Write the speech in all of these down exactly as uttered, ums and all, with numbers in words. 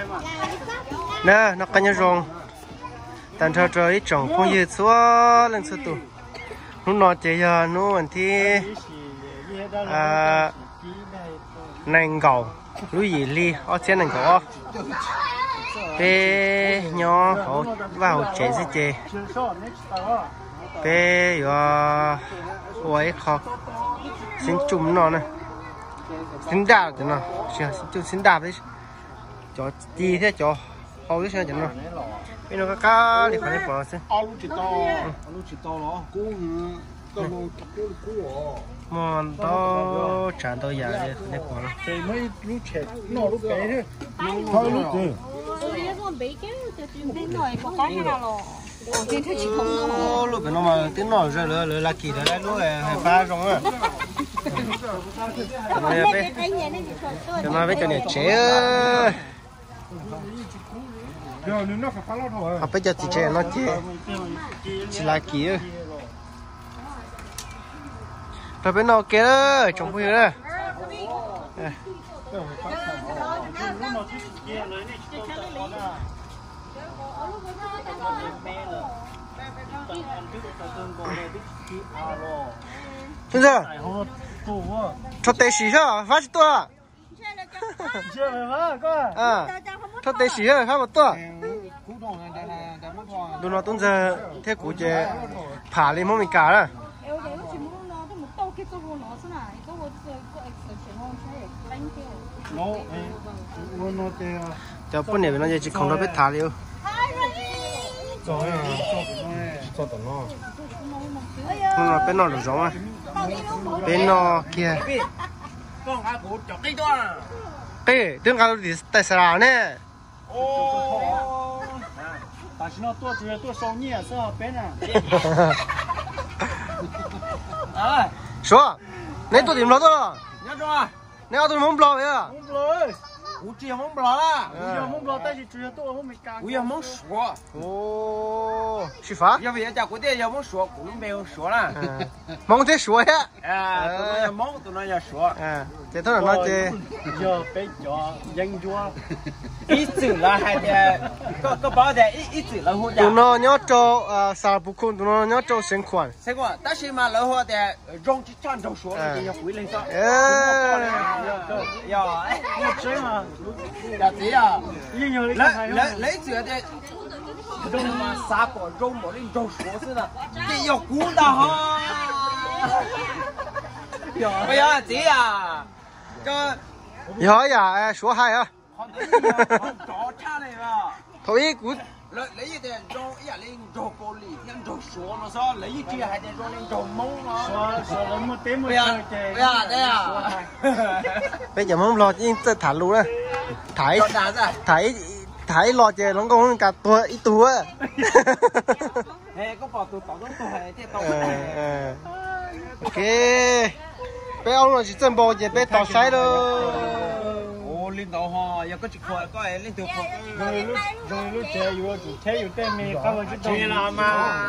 nè nó cái nhau rong tàn thơ trời trồng phong dư xóa lên số tụ nó nói chơi giờ nó anh thì à nành gạo lúi gì li ở trên nành gạo bé nhỏ họ vào chơi sẽ chơi bé giờ ôi khó xin chùm nó này xin đạp cho nó xin chùm xin đạp đấy cho chi thế cho hầu thế sao cho nó bên nó có cá thì phải đi bỏ xem alo chỉ to alo chỉ to nó cú to nó cú cú mòn to chán to già đi để bỏ nó thì mấy lúc trẻ nó lúc bé thế thôi lúc gì ô lúc cái nó mà tiếng nổi rồi lỡ lỡ là kỳ đó đấy lúc này phải pha rong à này bé cho nó bé cho này chế à bây giờ chỉ chế nó chế chỉ là kỳ rồi bên nào kia trồng vui nữa bây giờ cho tê xì sao phát chút à à cho tê xì sao phát một tua đồ nó tuần giờ thế cụ chế phá lên mông mình cả đó cho bữa này nó chỉ không nó biết thả liêu không là bên nó được giống à bên nó kia cái đừng có đi tại sao nè 但是呢，多只多少年是吧？别呢。哎， 说，你多点老多？ 你说啊， 你要多蒙不老呀？ 蒙不老，我只要蒙不老啦，我要蒙不老，但是只要多我没干。我要蒙说。 哦，去发？ 要不要家过年要蒙说，不能没有说了。 蒙得说呀？ 哎，都那要蒙，都那要说。 哎，这都是那这。 要被叫人叫。一走了还得，个个包的一一走了后家。 都那要找呃三不空，都那要找新款。 新款，但是嘛，然后的容易长着说，就要回来上。 哎， 要哎，我这嘛，要这样，来来来这的，肉嘛三个肉没得肉说似的，这要鼓的哈。不要这样，这。 要呀，哎，说还呀。 找差来吧。 头一股。 那那一点找呀，那找高丽，那找说了啥？那一节还得找那找猛啊。说说那么对么？不要不要的呀。 bây giờ mong lọt nhưng tự thả lú đấy. Thái thái thái lọt về nó còn cả tua ít tua. Ê, có bảo tụi tao nó tụi hay thế tao. Ok. Bây ông là chỉ chân bò về bây tao sai đâu. Lên đầu ha, giờ có chụp khoa, có ai lên chụp khoa. Rồi lúc rồi lúc chơi vừa chụp thế vừa tên mình không có chụp chơi làm mà.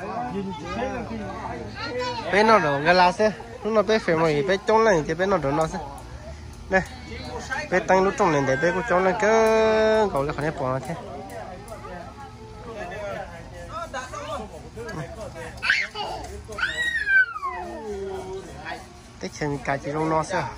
Bên nó rồi cái lá xe, lúc nào bên phải mà bên trong này thì bên nó rồi nó xe. Này, bên tăng lúc trong này để bên của trong này cái gọi là khả năng bỏ nó thế. Cái chân cái chỉ trong nó xe.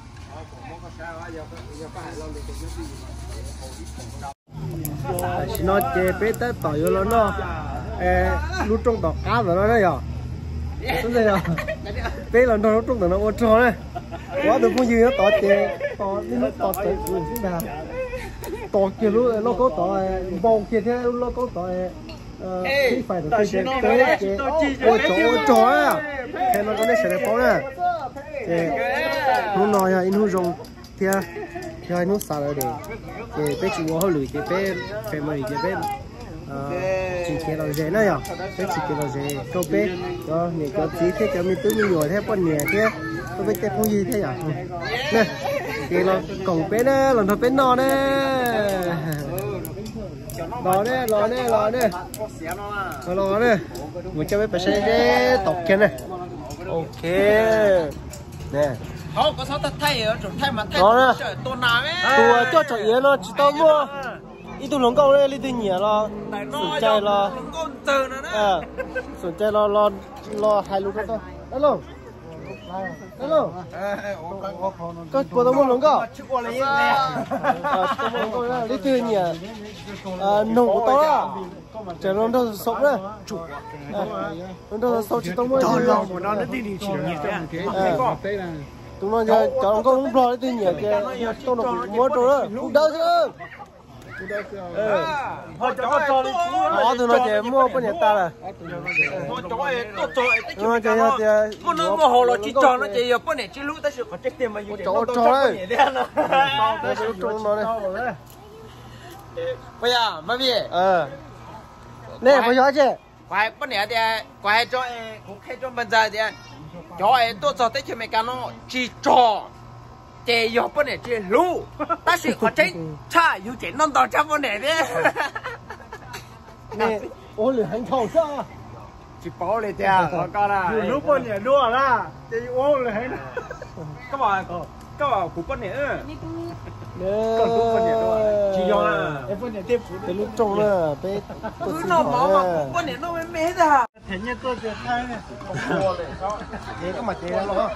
Nó chế bé tới tỏi vô nó, lúc trong tỏi cá rồi nó đấy à, đúng rồi à, bé là nó lúc trong tỏi nó ô tròn đấy, quá được bao nhiêu nó tỏi chế, tỏi đến lúc tỏi chế cũng thế nào, tỏi kia lúc nó có tỏi bông kia thế lúc nó có tỏi khi phải được chế chế chế ô tròn ô tròn à, thế nó có nên sẽ đẹp nè, lúc nói à, in hút rong thì thì nó xả ra để để bé chỉ có hơi lười để bé phải mày để bé chỉ kia là dễ nữa nhở bé chỉ kia là dễ cho bé cho người cho chỉ thế cho mình tự mình nhồi thế con nhẹ thế tôi bé chơi không gì thế nhở nè thì là cổng bé nè lần đầu bé nọ nè lò nè lò nè lò nè lò nè một cho bé bé sẽ tọc kia nè ok nè không có sao ta thay ở chỗ thay mà thay đó nè tôi nào ấy tôi cho cho yến nó chỉ tao mua ít tu lồng câu đấy đi từ nhẹ lo sủi chay lo à sủi chay lo lo lo hai lúa thôi hello hello có có tao muốn lồng câu à tao muốn câu đấy đi từ nhẹ à nồng của tao á trời nó đâu sống đấy nó đâu sống chỉ tao muốn tụi nó giờ chọn con không lo cái gì kìa tôi nó mua đồ đó không đau chứ họ cho cho đi họ tụi nó chỉ mua bao nhiêu ta là họ cho ấy tôi cho ấy nó chỉ là mua nó mua họ là chỉ cho nó chỉ bao nhiêu chỉ lú ta sẽ có trách tiền mà cho cho đấy nó sẽ cho nó đấy bây giờ mà vì ờ nè bây giờ chứ quay bao nhiêu thì quay cho ấy cũng khai cho bên dưới thì cho ấy tôi cho tới chuyện mấy cái nó chỉ cho chỉ有不能只路，但是我真差有钱弄到这么难的。 nè我俩很吵架 chỉ bảo嚟啫，我講啦。 如果你弱了这我俩很咁話咁話苦不年啊。 chỉ do là cái lúc trông là cái lúc nào mà mà苦不年nó mới mê ra. thế nhiên tôi sẽ thay này thế các mặt thế đó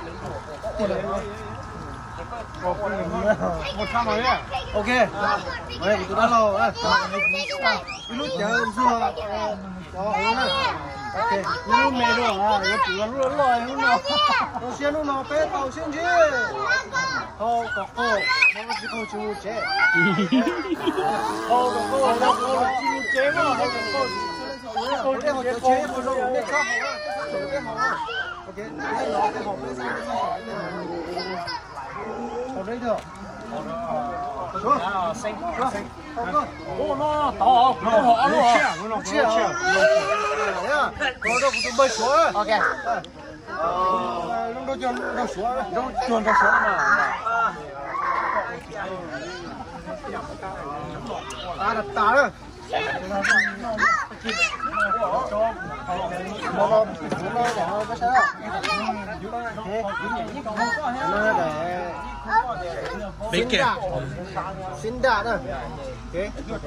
một trăm rồi đấy ok đây tụi nó lâu đấy lúc chờ xưa đó ok lúc mẹ rồi à nó chỉ là lúc lòi lúc nào nó xem lúc nào bé tàu xem chứ không có cô nó chỉ không chịu chế không có cô nó không chịu chế mà không có cô cô để họ chế cô nó để khác hả ok cái nó cái hộp đấy hộp đấy được xuống xanh xanh ô nó to nó họ nó chia nó chia nhá nó đâu cũng bơi xuống ok nó đâu cho nó xuống nó chuồn nó xuống mà à đặt tà đó nó nó cái sao nó để mấy kìa xin đạn à ok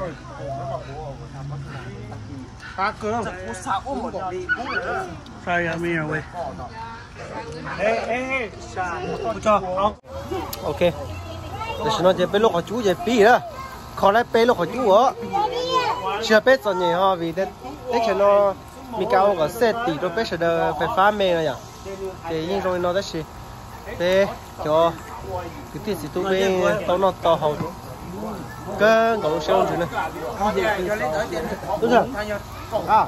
cá cơm sao ôm một đi sao vậy mi rồi ê ê cho ok để nó chỉ bé lúc họ chú chỉ bí đó khó lấy bé lúc họ chú ở chưa bé cho nhỉ ha vì thế thế cho nó mi cao có xe tỷ đôi bé sẽ được phải phá mê rồi nhỉ thì nhưng rồi nó đã xí thế cho cái tiền sĩ tụ bên tao nó to hậu cái cậu xe ôn chuyện này đúng rồi à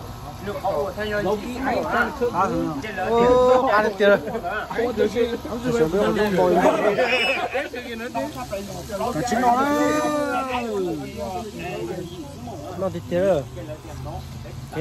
ô ăn được chưa sử dụng cái bồi cái chín nó nó thì chưa ok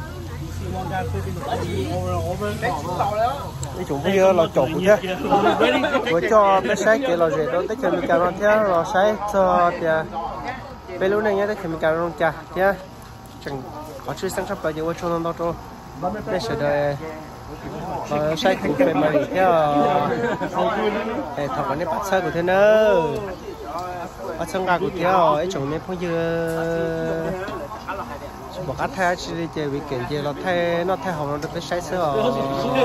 cái chủ bây giờ là chọn nhá với cho bé sai cái là gì đó tới khi mình cài nó theo là sai cho thì bé lúc này nhá tới khi mình cài nó chả nhá chẳng có chữ sáng sắp bây giờ cho nó đâu cho bé sẽ đây và sai cũng phải mà theo để thằng con này bắt sai của thế nữa bắt sang gà của theo ấy chồng này phong giờ một cái thay chỉ để chơi weekend chơi nó thay nó thay hỏng nó được cái sai sữa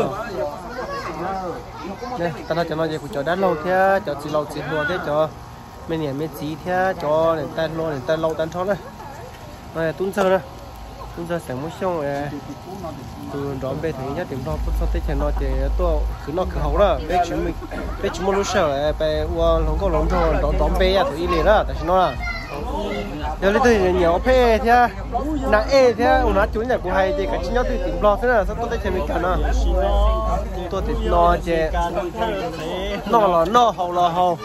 nè ta nói cho nó chơi của cho đá lâu thế cho chỉ lâu chỉ lâu thế cho mấy年mấy chỉ thế cho nên tay lâu nên tay lâu tan chó này này tuấn sơ này tuấn sơ sáng mới xong rồi từ đó về thấy nhá tiếng đó sau tết nó chơi tôi cứ nó cứ hậu đó bé chúng mình bé chúng mình lúc sợ bé uống không có lồng thôi đó đó bé à tụi đi đó tại sao nó là giờ lấy từ nhỏ phê thế nãy e thế ông nói chú nhà của hay thì cái chi nhóc từ tỉnh lo thế nào sao tôi thấy chơi mình cả nó tôi thì nó chơi nó là nó hậu là hậu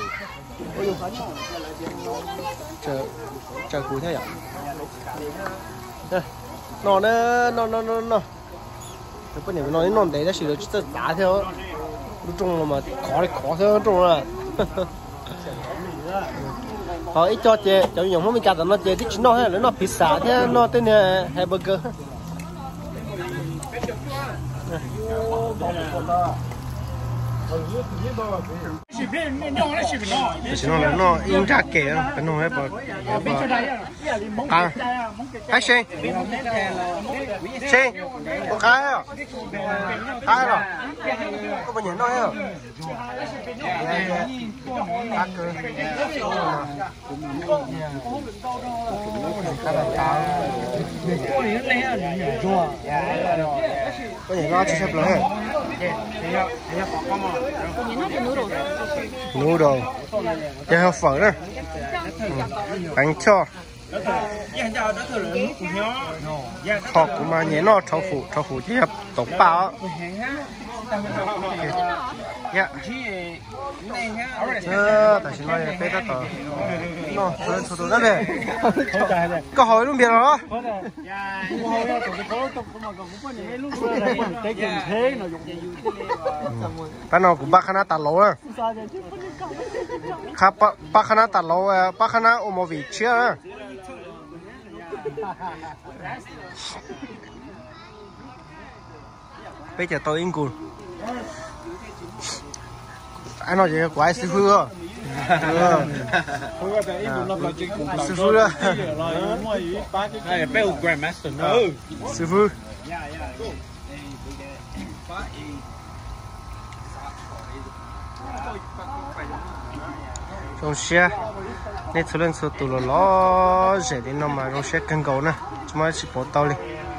chờ chờ cúi thế à nó nó nó nó nó nó cái bữa nay nó nó để nó xử lý chút đá theo lúc trông mà khó thì khó theo trông à họ ít cho chơi cho dùng không mình chặt nó chơi thích nó hay là nó pizza thế nó tên là hamburger chỉ nó là nó in ra kẻ cái nó hết bỏ à hay xem xem có cái à cái rồi có bao nhiêu nói à cá cơ cá là cá có gì nó chỉ xếp lại noodle cái hộp phở đó bánh cho họ cũng mà nhớ nó cháu phụ cháu phụ chỉ hợp tổng bao dạ ờ tại sao nói bé đó tao nó lên số đó về có hỏi luôn biết rồi ta nó cũng bác khana tạt lỗ à khắp bác khana tạt lỗ bác khana ôm một vị trí à bây giờ tôi in cùn anh nói gì quái sư phụ à sư phụ đó sư phụ trong xe nên số lượng số tụ lò lò dễ đến nó mà trong xe cân cầu nè chúng ta chỉ bỏ tàu đi